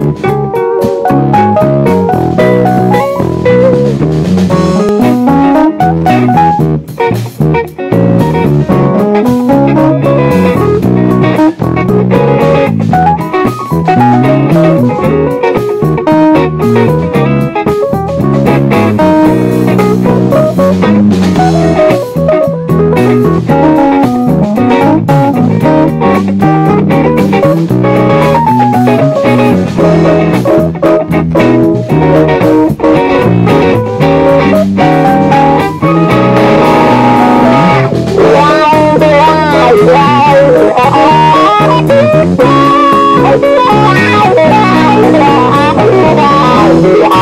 Wow.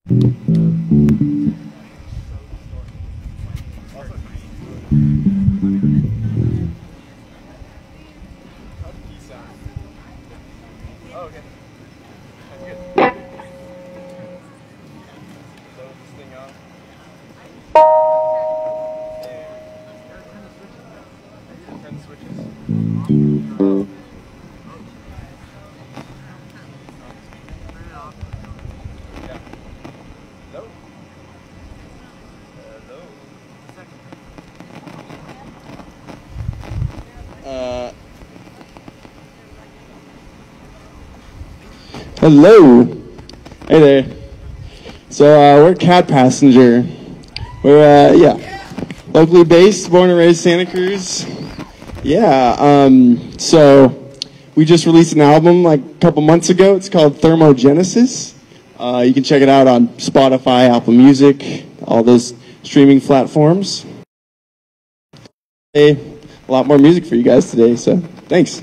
Hello. Hey there. So we're Cat Passenger. We're locally based, born and raised Santa Cruz. So we just released an album like a couple months ago. It's called Thermogenesis. You can check it out on Spotify, Apple Music, all those streaming platforms. A lot more music for you guys today, so thanks.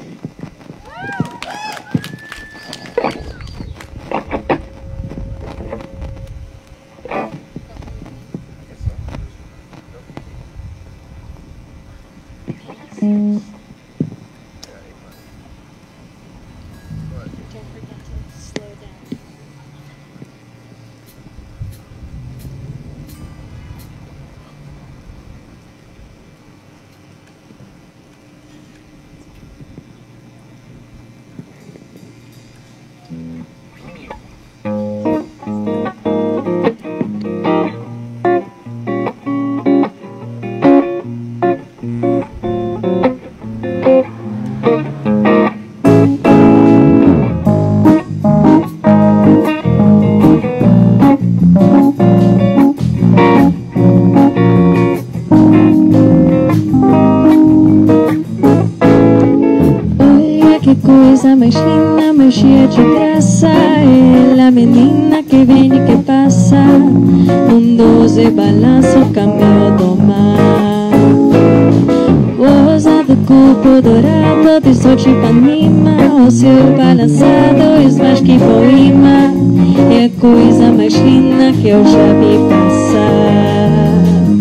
Mais linda, mais cheia de graça. Ela, menina que vem e que passa, num 12 balança o caminho do mar. Rosa do corpo dourado, de sol de Ipanema, o seu balançado é mais que poema. É a coisa mais linda que eu já vi passar.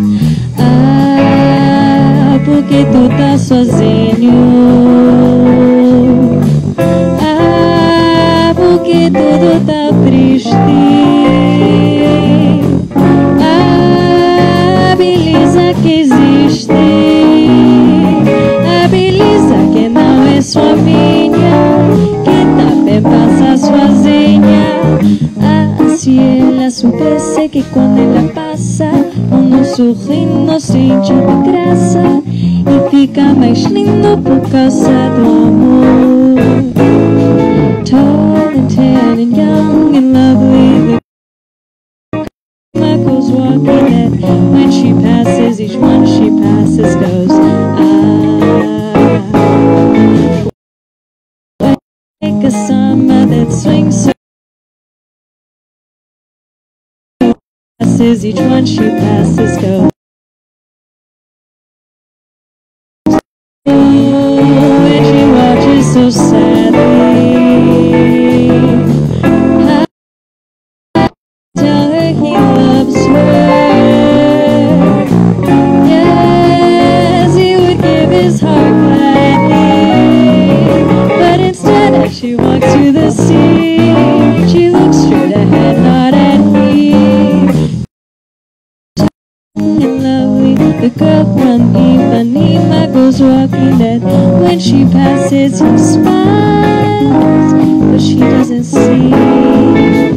Ah, porque tu tá sozinho. Porque tudo tá triste. A beleza que existe, a beleza que não é só minha, que também passa sozinha. Ah, se ela soubesse que quando ela passa, um sorrindo sente de graça e fica mais lindo por causa do amor. Tall and tan and young and lovely, the goes walking that when she passes, each one she passes goes, ah. Like a summer that swings so passes, each one she passes goes. And she watches so sadly. She walks to the sea. She looks straight ahead, not at me. And lovely, the girl from Ipanema goes walking that when she passes, he smiles, but she doesn't see.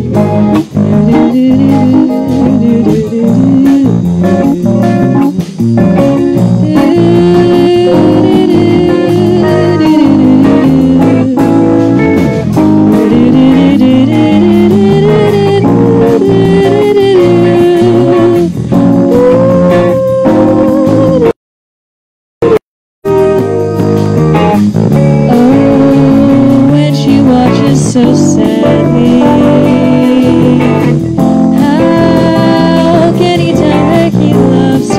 So sadly, how can he tell her he loves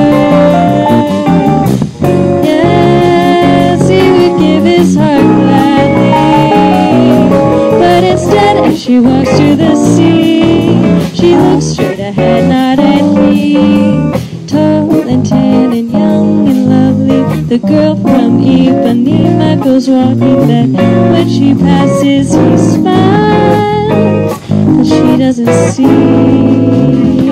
her? Yes, he would give his heart gladly, but instead as she walks to the sea, she straight ahead, not at me. Tall and tan and young and lovely, the girl from Ipanema goes walking that when she passes he smiles, but she doesn't see.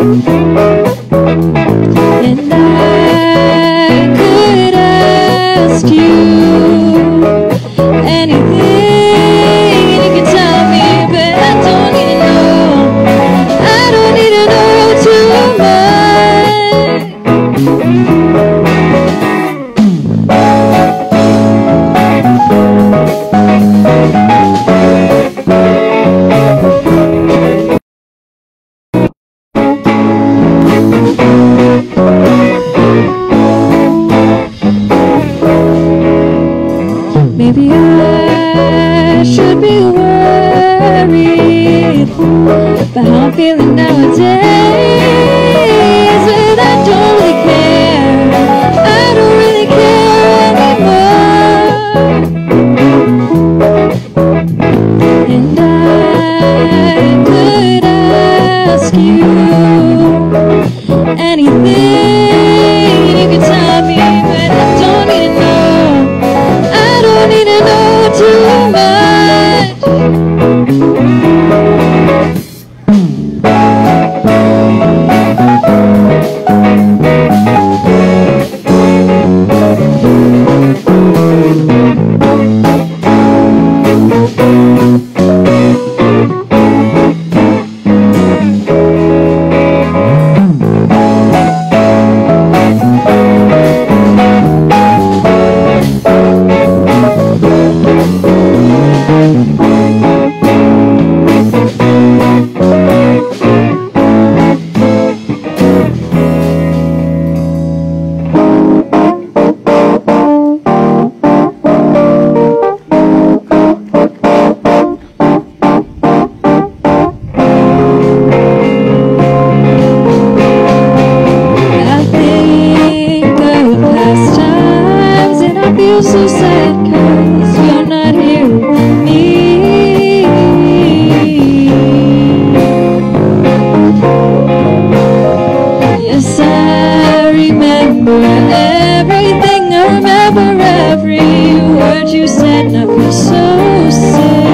And I could ask you anything, you can tell me, but I don't need to know. I don't need to know too much. Maybe I should be worried about how I'm feeling nowadays, but I don't really care. I don't really care anymore. And I could ask you anything, you can tell me, but I don't need to know. I don't need to know too so sad 'cause you're not here with me. Yes, I remember everything. I remember every word you said, and I feel so sick.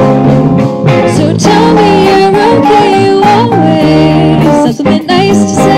So tell me you're okay, you always have something nice to say.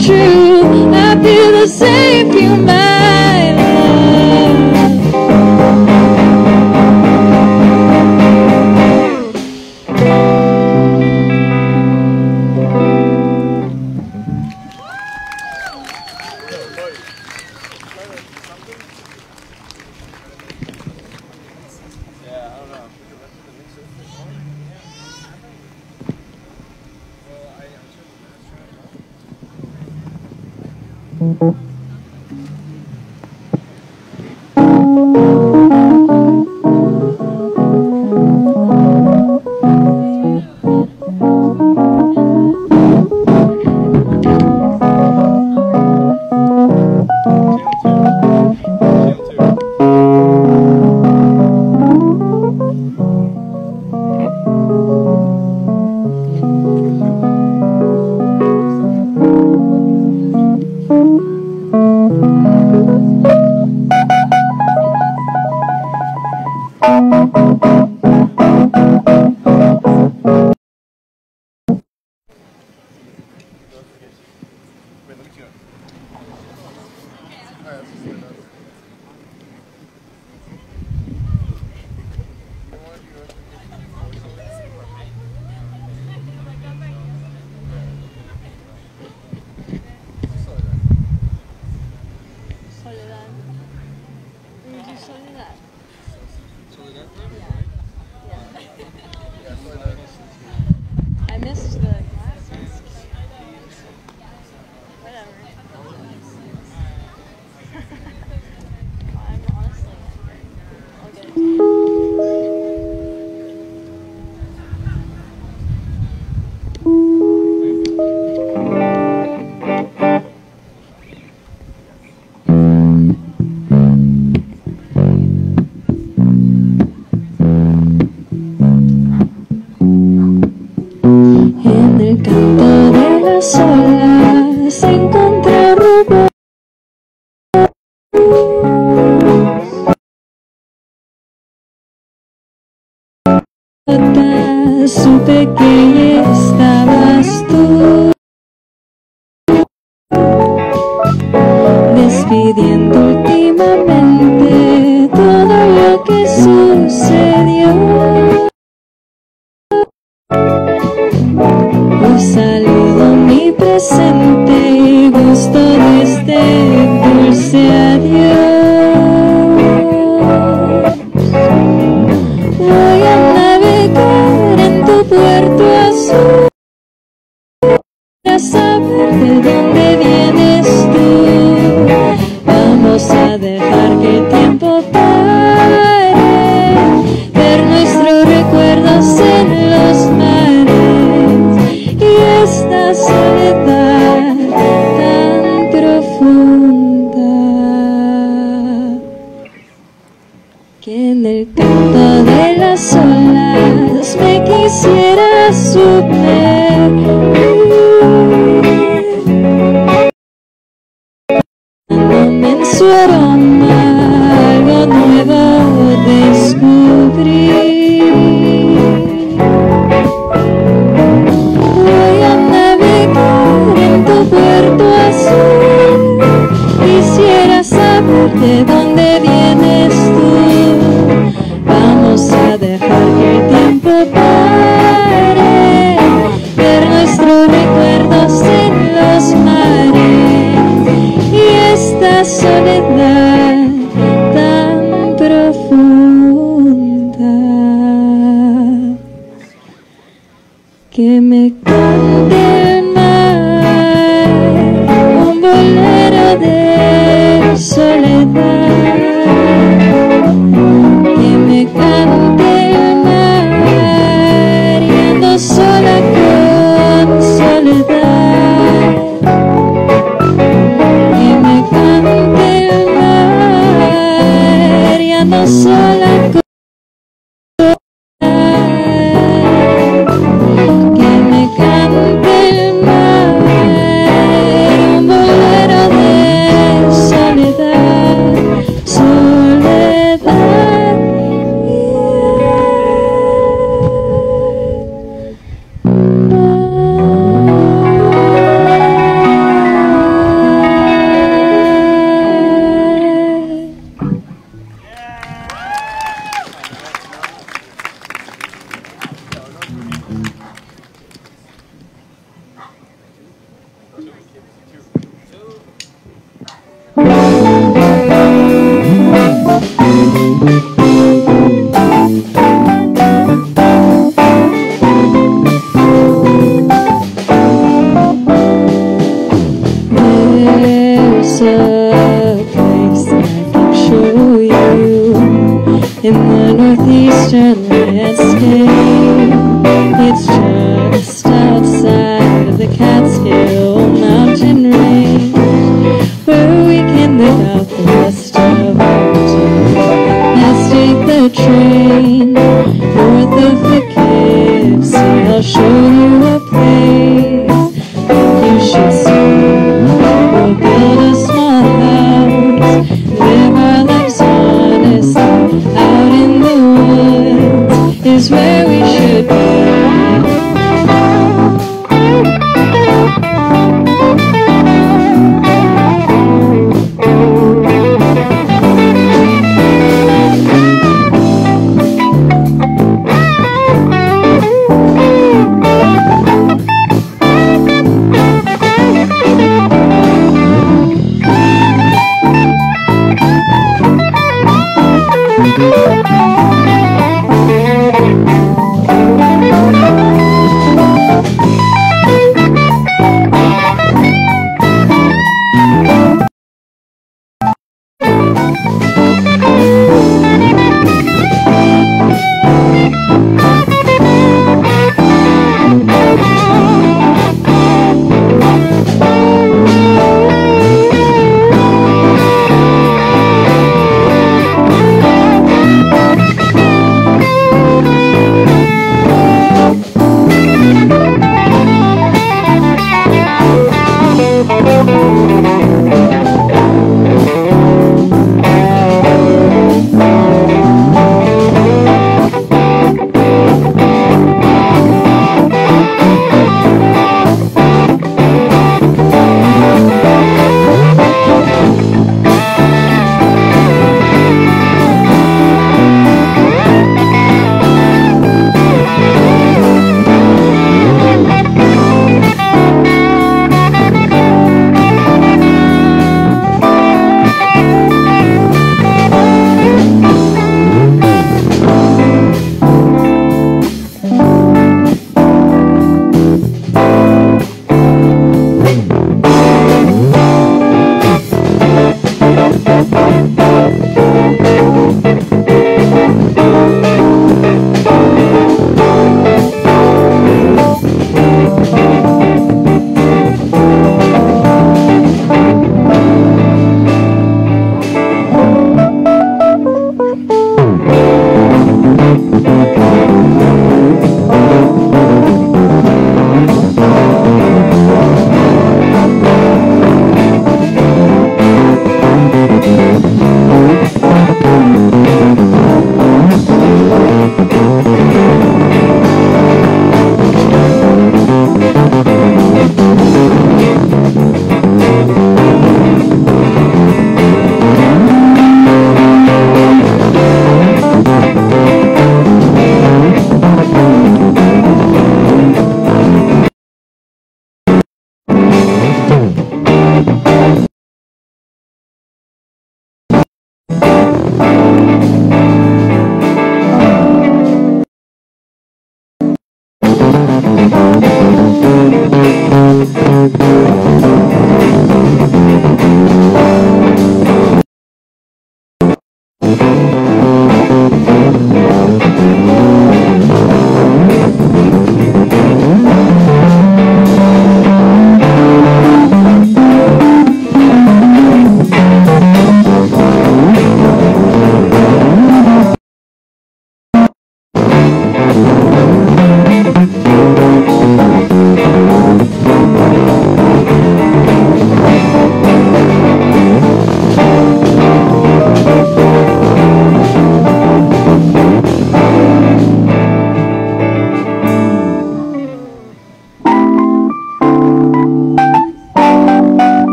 true. I feel the same, feel my love. I missed the glasses. Whatever. I'm honestly I'll get it. En el canto de las olas encontré rubor. Supe que estabas tú, despidiendo últimamente todo lo que sucedió. Hoy saludo mi presente y gusto de este dulce adiós. Voy a navegar en tu puerto azul, a saber de dónde vienes tú. Vamos a dejar que el tiempo pare, ver nuestros recuerdos en los mares y esta soledad tan profunda que en el canto de las olas me quisiera sumergir, en su aroma algo nuevo descubrir. Voy a navegar en tu puerto azul, quisiera saber de dónde vienes tú. Vamos a dejar que el tiempo pare, ver nuestros recuerdos en los mares y esta soledad tan profunda que me cante el mar, un bolero de soledad, que me cante el mar y ando sola con soledad, que me cante el mar y ando sola con There's a place that I can show you in the northeastern landscape. It's just outside of the Catskill mountain range, where we can live out the rest of our days. Let's take the train north of Poughkeepsie. I'll show you a place that you should see. We'll build a small house, live our lives honestly. Out in the woods is where we should be.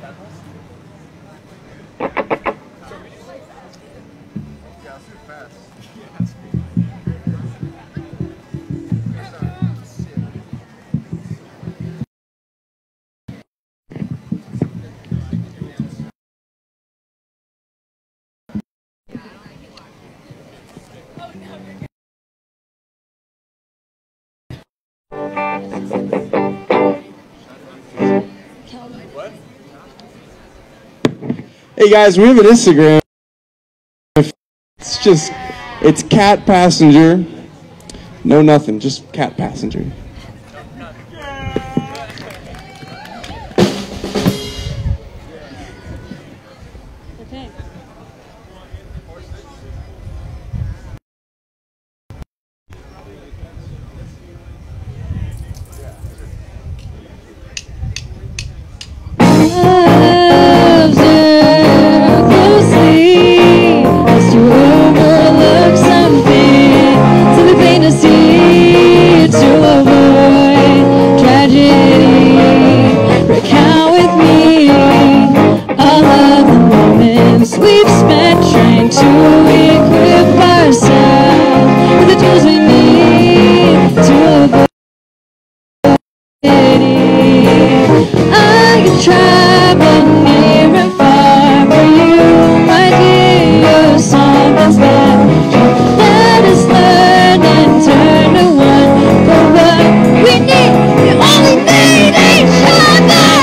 Hey guys, we have an Instagram. It's Cat Passenger. No nothing, just Cat Passenger. Okay. We've spent trying to equip ourselves with the tools we need to avoid it. I could travel near and far for you, my dear. You're something special. Let us learn and turn to one for what we need. We only need each other.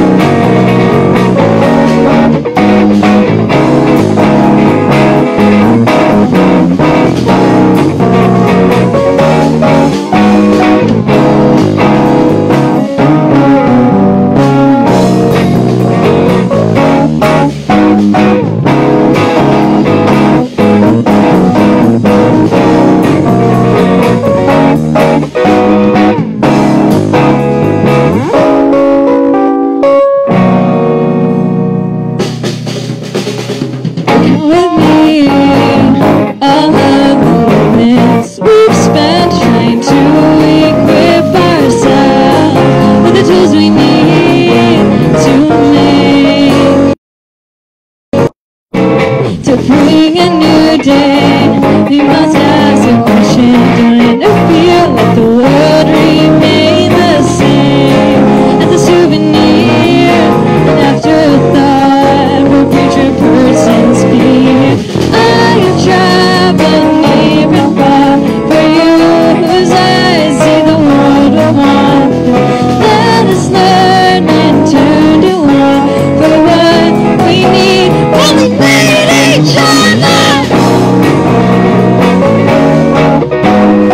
To bring a new day, we must ask a question. Don't interfere, let the world remain the same as a souvenir, an afterthought for future persons fear. I have traveled near and far for you, whose eyes see the world will want. Let us learn and turn to one for what we need. Only need each other.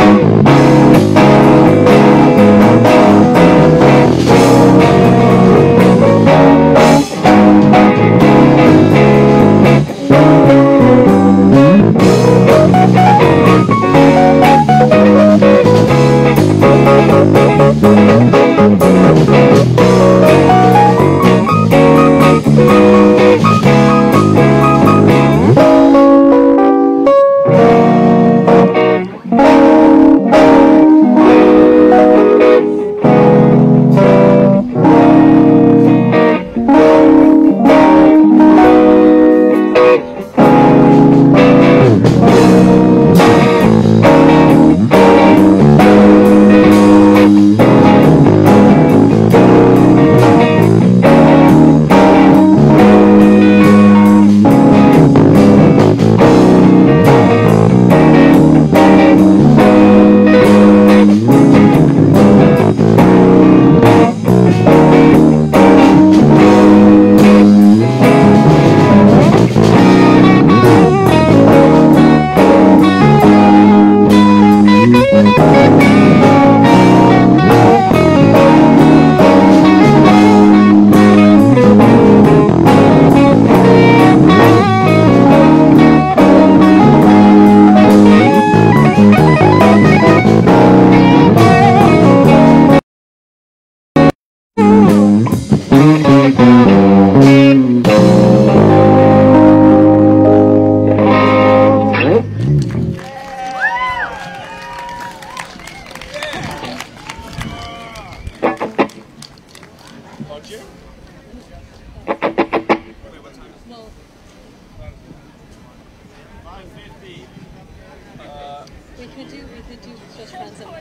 could do just friends and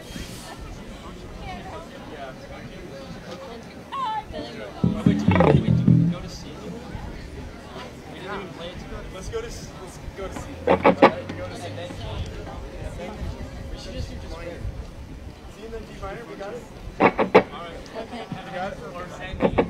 Let's go to see. Alright, go to see. We should just do just minor. C and then D minor, we got it? Alright. Okay. We got it? Or Sandy.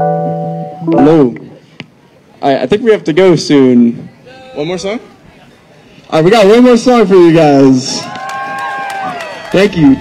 Hello. I think we have to go soon. One more song? All right, we got one more song for you guys. Thank you.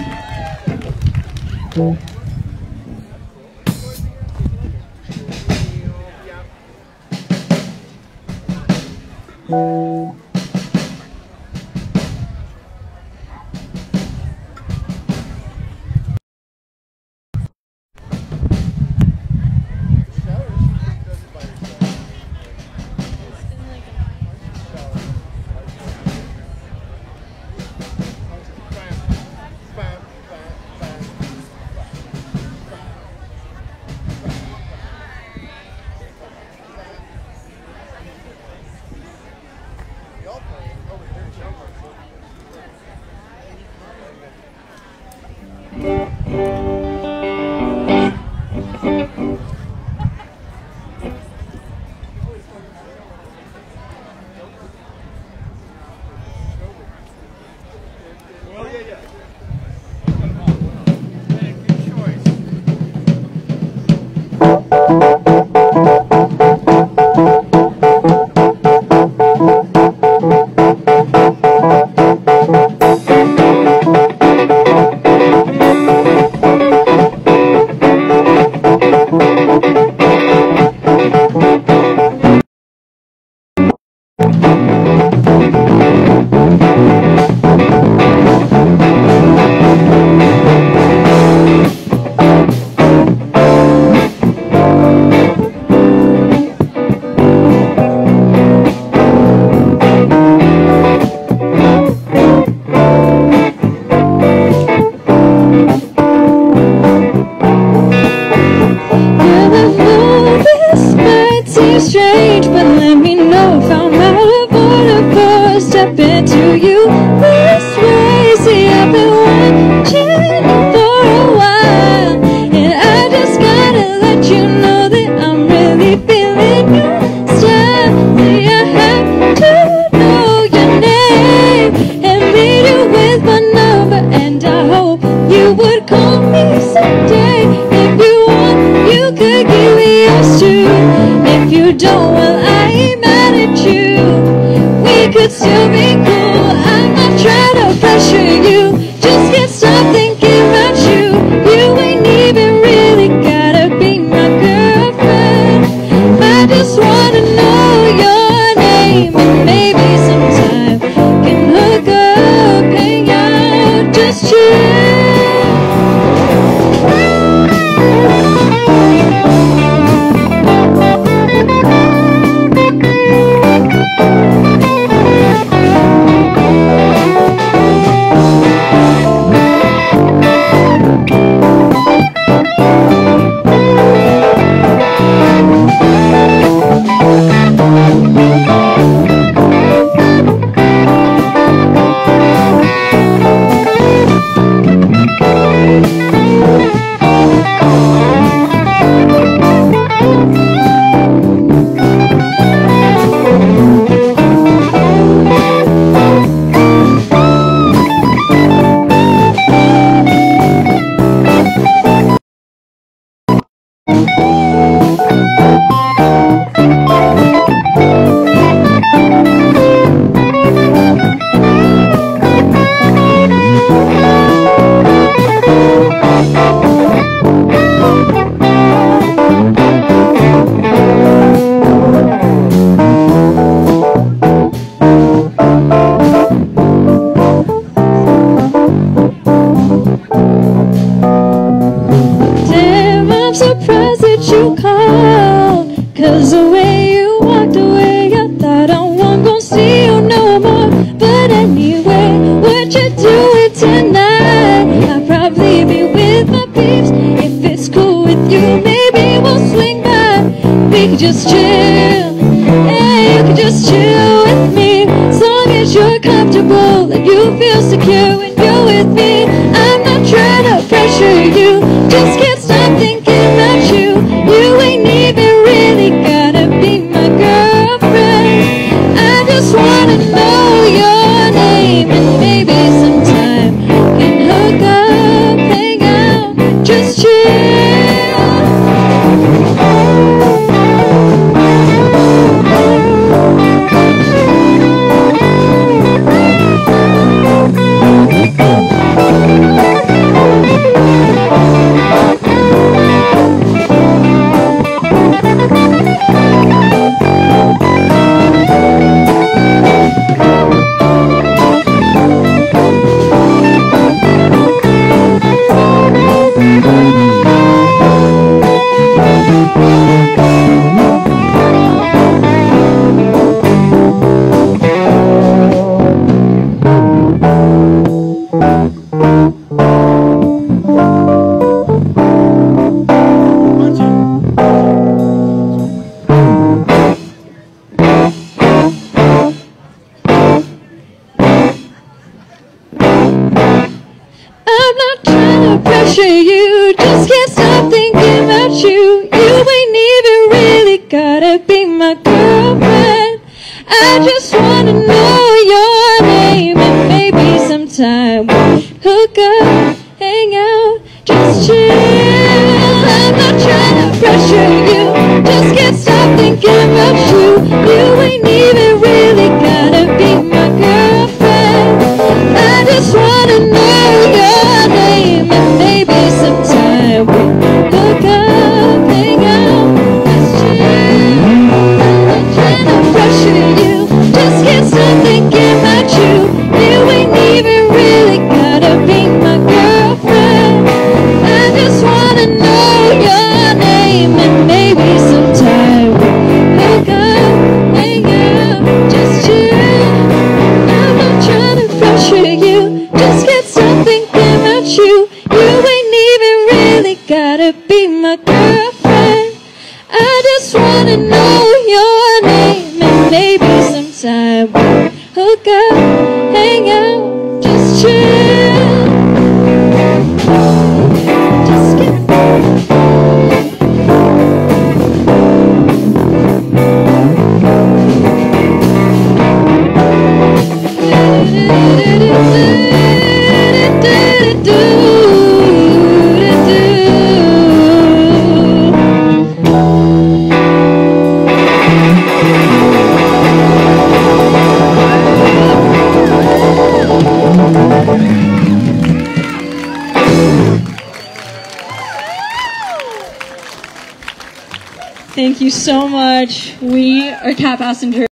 Strange, but let me know if I'm out of order before I step into you this way. See, I've been watching for a while, and I just gotta let you know that I'm really feeling your style. See, I have to know your name and meet you with my number, and I hope you would call me someday. If you want, you could give me yours too. If you don't, well, I ain't mad at you. We could still be cool. I'm not trying to pressure you. Just can't stop thinking about you. You ain't even really gotta be my girlfriend. I just wanna know your name, and maybe sometime can hook up, hang out, just chill. You called, 'cause the way you walked away, I thought I wasn't gonna see you no more. But anyway, what you doing tonight? I'll probably be with my peeps. If it's cool with you, maybe we'll swing by. We could just chill, yeah, you could just chill with me. As long as you're comfortable and you feel secure when you're with me. I'm not trying to pressure you, just can't stop thinking about you. You ain't even really gotta be my girlfriend. I just wanna know your name, and maybe sometime can hook up, hang out, just chill. Pressure you, just can't stop thinking about you. You ain't even really gotta be my girlfriend. I just wanna know your name, and maybe sometime we'll hook up, hang out, just chill. I'm not trying to pressure you, just can't stop thinking about you. You ain't even really gotta be my girlfriend. I just wanna know your name, and maybe sometime we'll hook up, hang out, just chill. I'm not trying to pressure you, just can't stop thinking about you. You ain't even really gotta be my girlfriend. I just wanna know your name, and maybe sometime we'll hook up, hang out, just chill. I'm not trying to pressure you, just can't stop thinking about you. You ain't even really gotta be my girlfriend. I just wanna know your name, and maybe sometime we'll hook up, hang out, just chill. Just get Thank you so much. We are Cat Passenger.